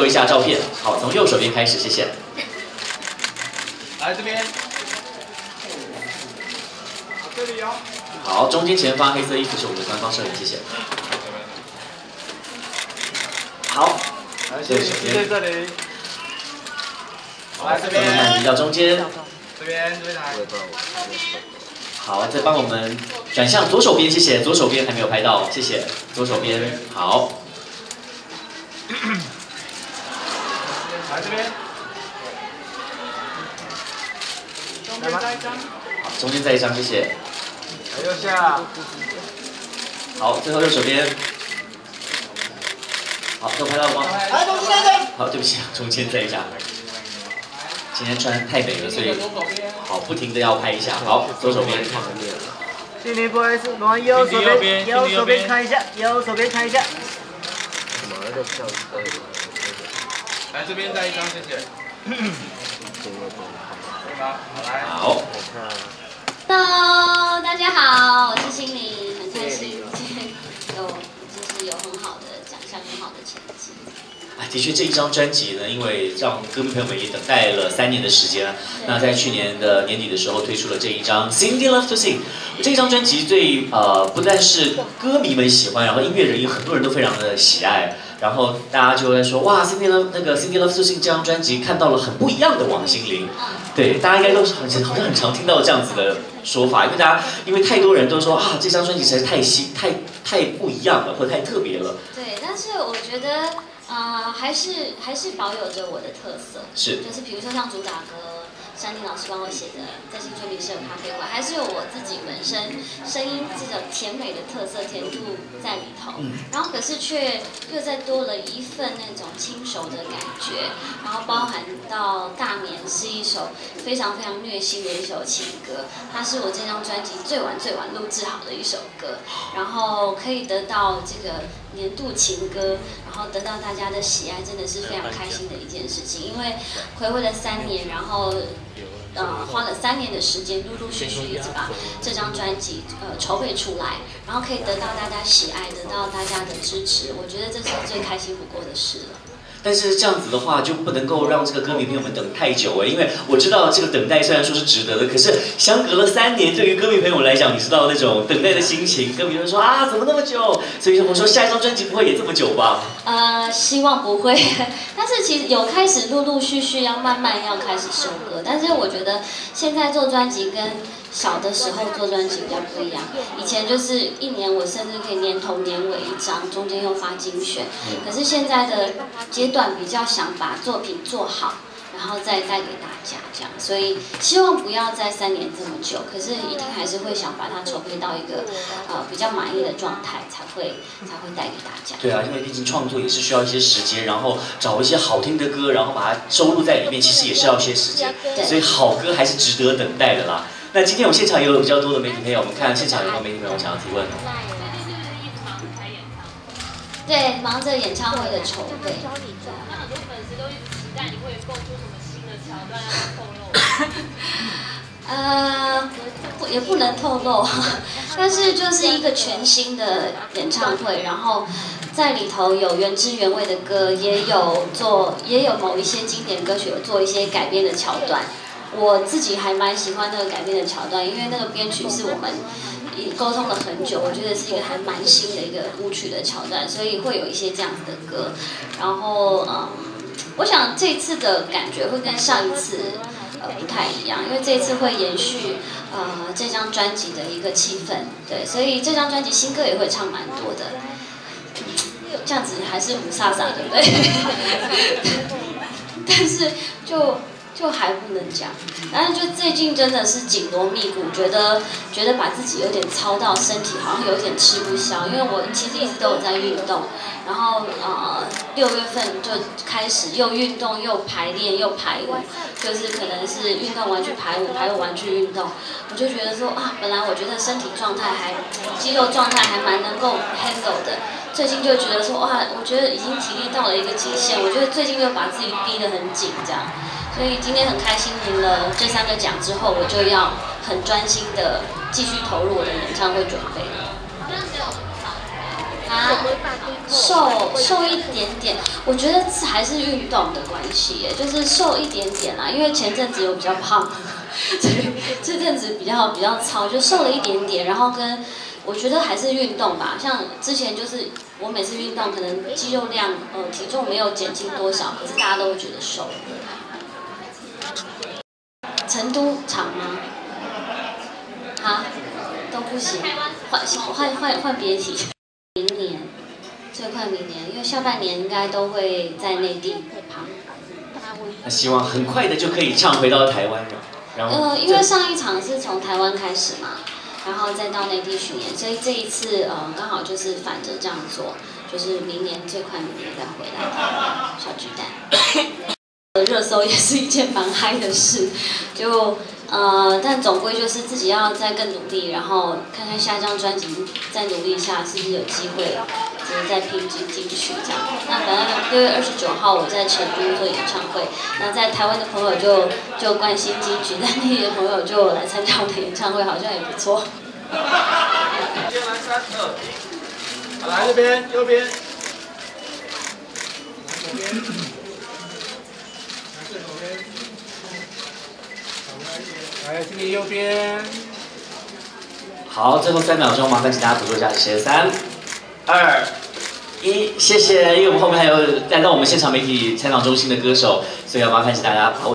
一下照片。好，从右手边开始，谢谢。 来这边，这里哦。 好，中间前方黑色衣服是我们的官方摄影，谢谢。好， 谢谢这里。来这边， 看比较中间。 这边来。 好，再帮我们转向左手边，谢谢。左手边还没有拍到，谢谢。左手边，好。 来这边。中间再一张。 好，中间再一张，谢谢。 来右下。 好，最后右手边。好，都拍到了吗？ 来中间再一张。 好，对不起，中间再一张。今天穿太美了，所以好不停的要拍一下。好，左手边。 经理不好意思，往右手边，右手边看一下，右手边看一下。 来这边再一张，谢谢。好，来。 好。 Hello， 大家好，我是心灵，很开心有很好的奖项，很好的成绩。 的确，这一张专辑呢，因为让歌迷朋友们也等待了3年的时间了。那在去年的年底的时候推出了这一张《Cindy Love to Sing》。这张专辑不但是歌迷们喜欢，然后音乐人也很多人都非常的喜爱。然后大家就会说，哇 ，Cindy Love to Sing 这张专辑看到了很不一样的王心凌。对，大家应该都是好像很常听到这样子的说法，因为太多人都说啊，这张专辑实在太不一样了，或者太特别了。 对，但是我觉得。还是保有着我的特色，就是比如说像主打歌，山林老师帮我写的《在新村里是有咖啡馆》，还是有我自己本身声音这种甜美的特色甜度在里头，然后可是却又再多了一份那种轻熟的感觉，然后包含到《大眠》是一首非常非常虐心的一首情歌，它是我这张专辑最晚录制好的一首歌，然后可以得到这个年度情歌，然后得到大家的喜爱，真的是非常开心的一件事情。因为睽违了3年，然后花了3年的时间，陆陆续续一直把这张专辑筹备出来，然后可以得到大家喜爱，得到大家的支持，我觉得这是最开心不过的事了。 但是这样子的话，就不能够让这个歌迷朋友们等太久因为我知道这个等待虽然说是值得的，可是相隔了3年，对于歌迷朋友来讲，你知道那种等待的心情，歌迷们说啊，怎么那么久？所以我说下一张专辑不会也这么久吧？ 希望不会，但是其实有开始陆陆续续要慢慢要开始收割，但是我觉得现在做专辑跟小的时候做专辑比较不一样，以前就是1年我甚至可以年头年尾1张，中间又发精选。可是现在的阶段比较想把作品做好，然后再带给大家这样，所以希望不要再3年这么久，可是一定还是会想把它筹备到一个比较满意的状态，才会带给大家。 对啊，因为毕竟创作也是需要一些时间，然后找一些好听的歌，然后把它收录在里面，其实也是要一些时间，所以好歌还是值得等待的啦。那今天我们现场也有比较多的媒体朋友，我们看现场有没有媒体朋友想要提问？ 对，忙着演唱会的筹备。 那很多粉丝都一直期待你会蹦出什么新的桥段要透露。 也不能透露，但是就是一个全新的演唱会，然后在里头有原汁原味的歌，也有某一些经典歌曲有做一些改编的桥段。我自己还蛮喜欢那个改编的桥段，因为那个编曲是我们沟通了很久，我觉得是一个还蛮新的一个舞曲的桥段，所以会有一些这样子的歌。然后我想这次的感觉会跟上一次不太一样，因为这一次会延续这张专辑的一个气氛，对，所以这张专辑新歌也会唱蛮多的。这样子还是不飒飒，对不对？但是就还不能讲，然后就最近真的是紧锣密鼓，觉得把自己有点操到身体好像有点吃不消，因为我其实一直都有在运动，然后6月份就开始又运动又排练又排舞，就是可能是运动完去排舞，排舞完去运动，我就觉得说本来我觉得身体状态肌肉状态还蛮能够 handle 的，最近就觉得说我觉得已经体力到了一个极限，我觉得最近就把自己逼得很紧这样。所以今天很开心赢了这3个奖之后，我就要很专心的继续投入我的演唱会准备了。 瘦一点点，我觉得还是运动的关系耶，就是瘦一点点啦，因为前阵子有比较胖，所以这阵子比较糙，就瘦了一点点，然后跟我觉得还是运动吧，像之前就是我每次运动可能肌肉量体重没有减轻多少，可是大家都会觉得瘦。成都长吗？啊，都不行，换别题。明年，最快明年，因为下半年应该都会在内地跑。 那希望很快的就可以唱回到台湾了。然后因为上一场是从台湾开始嘛，然后再到内地巡演，所以这一次刚好就是反着这样做，就是明年最快明年再回来小巨蛋。热搜也是一件蛮嗨的事，就但总归就是自己要再更努力，然后看看下一张专辑再努力一下，是不是有机会，就是再拼进去这样。那反正6月29号我在成都做演唱会，那在台湾的朋友就关心金曲，在内地的朋友就来参加我的演唱会，好像也不错。 接下来3、2、1，好，来这边右边，左边。来，请你右边。 好，最后3秒钟，麻烦请大家捕捉一下，谢谢。3、2、1，谢谢。因为我们后面还有来到我们现场媒体采访中心的歌手，所以要麻烦请大家。